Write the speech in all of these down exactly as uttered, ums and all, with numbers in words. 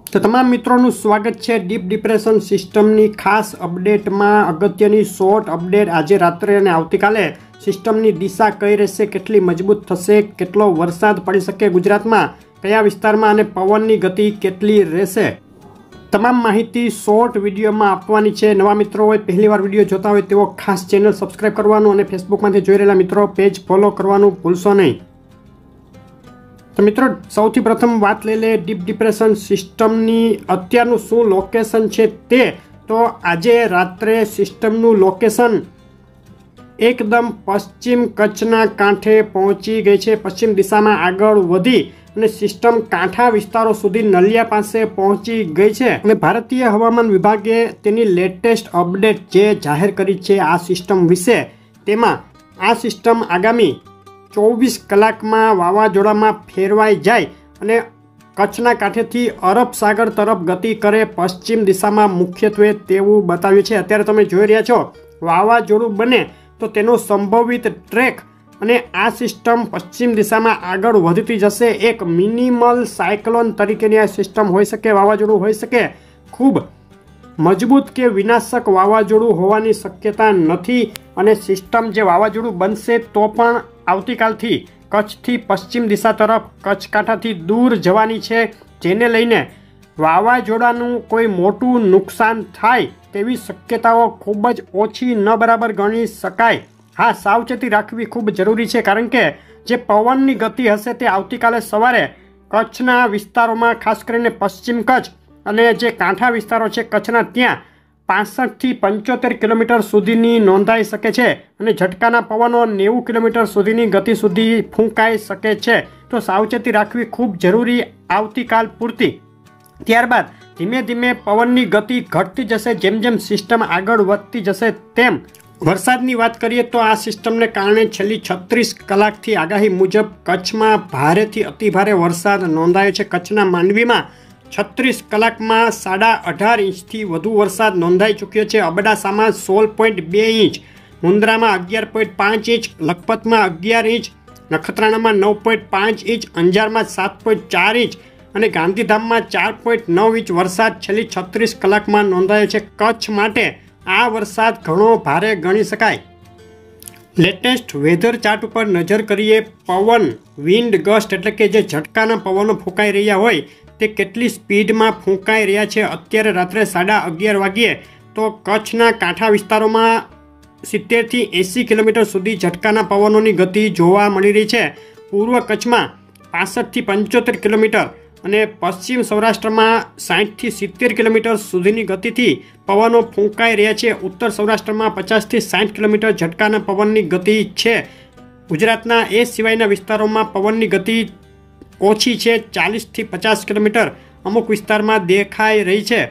તો તમામ મિત્રોનું સ્વાગત છે ડીપ ડિપ્રેશન સિસ્ટમની ખાસ અપડેટમાં। અગત્યની શોર્ટ અપડેટ આજે રાત્રે અને આવતીકાલે સિસ્ટમની દિશા કઈ રહેશે, કેટલી મજબૂત થશે, કેટલો વરસાદ પડી શકે ગુજરાતમાં, કયા વિસ્તારમાં અને પવનની ગતિ કેટલી રહેશે, તમામ માહિતી શોર્ટ વિડીયોમાં આપવાની છે। નવા મિત્રો હોય, પહેલીવાર વિડીયો જોતા હોય તેઓ ખાસ ચેનલ સબસ્ક્રાઈબ કરવાનું અને ફેસબુકમાંથી જોઈ રહેલા મિત્રો પેજ ફોલો કરવાનું ભૂલશો નહીં। તો મિત્રો સૌથી પ્રથમ વાત લઈ લે ડીપ ડિપ્રેશન સિસ્ટમની અત્યારનું શું લોકેશન છે તે। તો આજે રાત્રે સિસ્ટમનું લોકેશન એકદમ પશ્ચિમ કચ્છના કાંઠે પહોંચી ગઈ છે। પશ્ચિમ દિશામાં આગળ વધી અને સિસ્ટમ કાંઠા વિસ્તારો સુધી નલિયા પાસે પહોંચી ગઈ છે અને ભારતીય હવામાન વિભાગે તેની લેટેસ્ટ અપડેટ જે જાહેર કરી છે આ સિસ્ટમ વિશે, તેમાં આ સિસ્ટમ આગામી ચોવીસ કલાકમાં વાવાઝોડામાં ફેરવાઈ જાય અને કચ્છના કાંઠેથી અરબ સાગર તરફ ગતિ કરે પશ્ચિમ દિશામાં મુખ્યત્વે તેવું બતાવ્યું છે। અત્યારે તમે જોઈ રહ્યા છો વાવાઝોડું બને તો તેનો સંભવિત ટ્રેક અને આ સિસ્ટમ પશ્ચિમ દિશામાં આગળ વધતી જશે। એક મિનિમલ સાયક્લોન તરીકેની આ સિસ્ટમ હોઈ શકે, વાવાઝોડું હોઈ શકે। ખૂબ મજબૂત કે વિનાશક વાવાઝોડું હોવાની શક્યતા નથી અને સિસ્ટમ જે વાવાઝોડું બનશે તો પણ આવતીકાલથી કચ્છથી પશ્ચિમ દિશા તરફ કચ્છ કાંઠાથી દૂર જવાની છે, જેને લઈને વાવાઝોડાનું કોઈ મોટું નુકસાન થાય તેવી શક્યતાઓ ખૂબ જ ઓછી ન બરાબર ગણી શકાય। હા, સાવચેતી રાખવી ખૂબ જરૂરી છે, કારણ કે જે પવનની ગતિ હશે તે આવતીકાલે સવારે કચ્છના વિસ્તારોમાં, ખાસ કરીને પશ્ચિમ કચ્છ અને જે કાંઠા વિસ્તારો છે કચ્છના, ત્યાં પાસઠથી પંચોતેર કિલોમીટર સુધીની નોંધાઈ શકે છે અને ઝટકાના પવનો નેવું કિલોમીટર સુધીની ગતિ સુધી ફૂંકાઈ શકે છે। તો સાવચેતી રાખવી ખૂબ જરૂરી આવતીકાલ પૂરતી। ત્યારબાદ ધીમે ધીમે પવનની ગતિ ઘટતી જશે જેમ જેમ સિસ્ટમ આગળ વધતી જશે તેમ। વરસાદની વાત કરીએ તો આ સિસ્ટમને કારણે છેલ્લી છત્રીસ કલાકથી આગાહી મુજબ કચ્છમાં ભારેથી અતિભારે વરસાદ નોંધાયો છે। કચ્છના માંડવીમાં છત્રીસ કલાકમાં સાડા અઢાર ઇંચથી વધુ વરસાદ નોંધાઈ ચૂક્યો છે। અબડાસામાં સોળ પોઈન્ટ બે ઇંચ, મુન્દ્રામાં અગિયાર પોઈન્ટ પાંચ ઇંચ, લખપતમાં અગિયાર ઇંચ, નખત્રાણામાં નવ પોઈન્ટ પાંચ ઇંચ, અંજારમાં સાત પોઈન્ટ ચાર ઇંચ અને ગાંધીધામમાં ચાર પોઈન્ટ નવ ઇંચ વરસાદ છેલ્લી છત્રીસ કલાકમાં નોંધાયો છે। કચ્છ માટે આ વરસાદ ઘણો ભારે ગણી શકાય। લેટેસ્ટ વેધર ચાર્ટ ઉપર નજર કરીએ, પવન વિન્ડ ગસ્ટ એટલે કે જે ઝટકાના પવનો ફૂંકાઈ રહ્યા હોય તે કેટલી સ્પીડમાં ફૂંકાઈ રહ્યા છે। અત્યારે રાત્રે સાડા અગિયાર વાગ્યે તો કચ્છના કાંઠા વિસ્તારોમાં સિત્તેરથી એંસી કિલોમીટર સુધી ઝટકાના પવનોની ગતિ જોવા મળી રહી છે। પૂર્વ કચ્છમાં પાસઠથી પંચોતેર કિલોમીટર અને પશ્ચિમ સૌરાષ્ટ્રમાં સાઠથી સિત્તેર કિલોમીટર સુધીની ગતિથી પવનો ફૂંકાઈ રહ્યા છે। ઉત્તર સૌરાષ્ટ્રમાં પચાસથી સાઠ કિલોમીટર ઝટકાના પવનની ગતિ છે। ગુજરાતના એ સિવાયના વિસ્તારોમાં પવનની ગતિ ઓછી છે, ચાલીસથી પચાસ કિલોમીટર અમુક વિસ્તારમાં દેખાઈ રહી છે।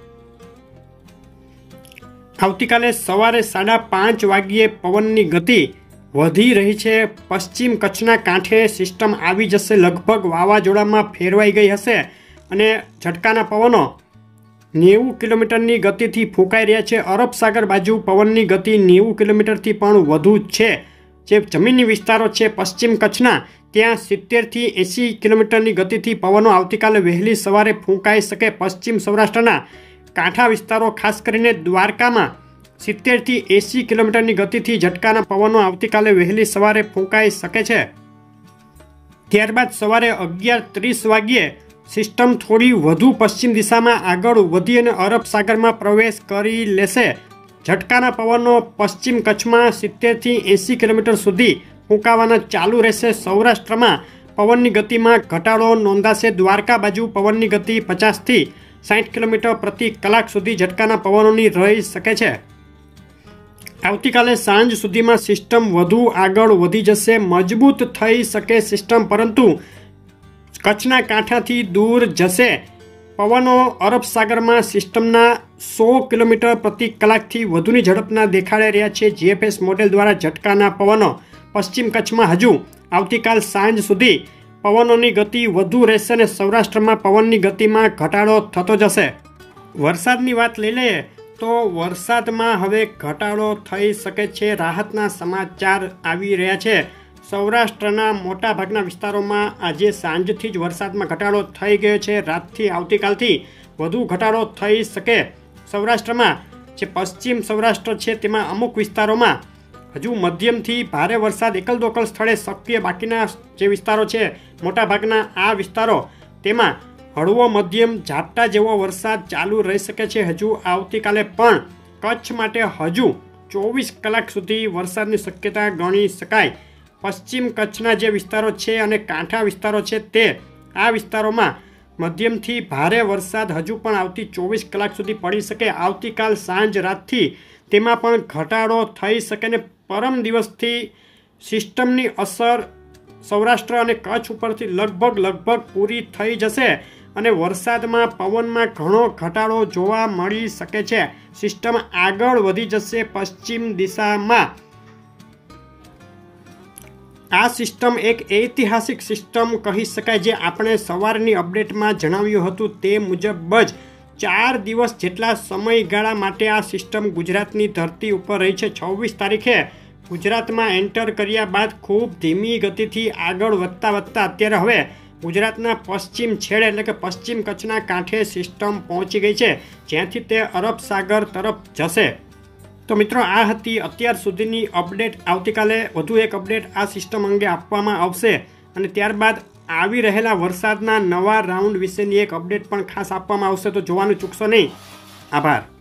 આવતીકાલે સવારે સાડા પાંચ વાગ્યે પવનની ગતિ વધી રહી છે। પશ્ચિમ કચ્છના કાંઠે સિસ્ટમ આવી જશે, લગભગ વાવાઝોડામાં ફેરવાઈ ગઈ હશે અને ઝટકાના પવનો નેવું કિલોમીટરની ગતિથી ફૂંકાઈ રહ્યા છે। અરબ સાગર બાજુ પવનની ગતિ નેવું કિલોમીટરથી પણ વધુ છે। જે જમીની વિસ્તારો છે પશ્ચિમ કચ્છના, ત્યાં સિત્તેરથી એંસી કિલોમીટરની ગતિથી પવનો આવતીકાલે વહેલી સવારે ફૂંકાઈ શકે। પશ્ચિમ સૌરાષ્ટ્રના કાંઠા વિસ્તારો, ખાસ કરીને દ્વારકામાં સિત્તેરથી એંસી કિલોમીટરની ગતિથી ઝટકાના પવનો આવતીકાલે વહેલી સવારે ફૂંકાઈ શકે છે। ત્યારબાદ સવારે અગિયાર ત્રીસ વાગ્યે સિસ્ટમ થોડી વધુ પશ્ચિમ દિશામાં આગળ વધી અને અરબ સાગરમાં પ્રવેશ કરી લેશે। ઝટકાના પવનો પશ્ચિમ કચ્છમાં સિત્તેરથી એંસી કિલોમીટર સુધી ફૂંકાવાના ચાલુ રહેશે। સૌરાષ્ટ્રમાં પવનની ગતિમાં ઘટાડો નોંધાશે। દ્વારકા બાજુ પવનની ગતિ પચાસથી સાઠ કિલોમીટર પ્રતિ કલાક સુધી ઝટકાના પવનોની રહી શકે છે। આવતીકાલે સાંજ સુધીમાં સિસ્ટમ વધુ આગળ વધી જશે, મજબૂત થઈ શકે સિસ્ટમ, પરંતુ કચ્છના કાંઠાથી દૂર જશે। પવનો અરબ સાગરમાં સિસ્ટમના સો કિલોમીટર પ્રતિ કલાકથી વધુની ઝડપના દેખાડી રહ્યા છે। જીએફએસ મોડેલ દ્વારા ઝટકાના પવનો પશ્ચિમ કચ્છમાં હજુ આવતીકાલ સાંજ સુધી પવનોની ગતિ વધુ રહેશે અને સૌરાષ્ટ્રમાં પવનની ગતિમાં ઘટાડો થતો જશે। વરસાદની વાત લઈ લઈએ તો વરસાદમાં હવે ઘટાડો થઈ શકે છે। રાહતના સમાચાર આવી રહ્યા છે। સૌરાષ્ટ્રના મોટાભાગના વિસ્તારોમાં આજે સાંજથી જ વરસાદમાં ઘટાડો થઈ ગયો છે. રાતથી આવતીકાલથી વધુ ઘટાડો થઈ શકે. સૌરાષ્ટ્રમાં જે પશ્ચિમ સૌરાષ્ટ્ર છે તેમાં અમુક વિસ્તારોમાં હજુ મધ્યમથી ભારે વરસાદ એકલ દોકલ સ્થળે શક્ય. બાકીના જે વિસ્તારો છે મોટાભાગના આ વિસ્તારો તેમાં હળવો મધ્યમ ઝાપટા જેવો વરસાદ ચાલુ રહી શકે છે. હજુ આવતીકાલે પણ કચ્છ માટે હજુ ચોવીસ કલાક સુધી વરસાદની શક્યતા ગણી શકાય. પશ્ચિમ કચ્છના જે વિસ્તારો છે અને કાંઠા વિસ્તારો છે તે આ વિસ્તારોમાં મધ્યમથી ભારે વરસાદ હજુ પણ આવતી ચોવીસ કલાક સુધી પડી શકે. આવતીકાલ સાંજ રાતથી તેમાં પણ ઘટાડો થઈ શકે ને પરમ દિવસથી સિસ્ટમની અસર સૌરાષ્ટ્ર અને કચ્છ ઉપરથી લગભગ લગભગ પૂરી થઈ જશે અને વરસાદમાં પવનમાં ઘણો ઘટાડો જોવા મળી શકે છે. સિસ્ટમ આગળ વધી જશે પશ્ચિમ દિશામાં. આ સિસ્ટમ એક ઐતિહાસિક સિસ્ટમ કહી શકાય. જે આપણે સવારની અપડેટમાં જણાવ્યું હતું તે મુજબ જ ચાર દિવસ જેટલા સમયગાળા માટે આ સિસ્ટમ ગુજરાતની ધરતી ઉપર રહી છે. છવ્વીસ તારીખે ગુજરાતમાં એન્ટર કર્યા બાદ ખૂબ ધીમી ગતિથી આગળ વધતા વધતા અત્યારે હવે ગુજરાતના પશ્ચિમ છેડે એટલે કે પશ્ચિમ કચ્છના કાંઠે સિસ્ટમ પહોંચી ગઈ છે, જ્યાંથી તે અરબ સાગર તરફ જશે. તો મિત્રો, આ હતી અત્યાર સુધીની અપડેટ. આવતીકાલે વધુ એક અપડેટ આ સિસ્ટમ અંગે આપવામાં આવશે અને ત્યારબાદ આવી રહેલા વરસાદના નવા રાઉન્ડ વિશેની એક અપડેટ પણ ખાસ આપવામાં આવશે. તો જોવાનું ચૂકશો નહીં. આભાર.